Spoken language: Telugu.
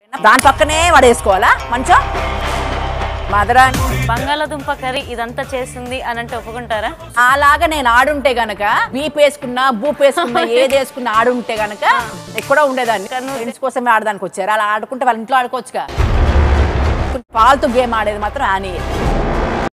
దాని పక్కనే వడేసుకోవాలా మంచం మదరా బంగాళదుంప కర్రీ ఇదంతా చేస్తుంది అని అంటే ఒప్పుకుంటారా? అలాగా నేను ఆడుంటే గనక బీప్ వేసుకున్నా బూప్ వేసుకున్నా ఏది వేసుకున్నా ఆడుంటే గనక ఎక్కడో ఉండేదాన్ని. ఫ్రెండ్స్ కోసమే ఆడడానికి వచ్చారు. అలా ఆడుకుంటే వాళ్ళ ఇంట్లో ఆడుకోవచ్చుగా. పాలతో గేమ్ ఆడేది మాత్రం ఆని.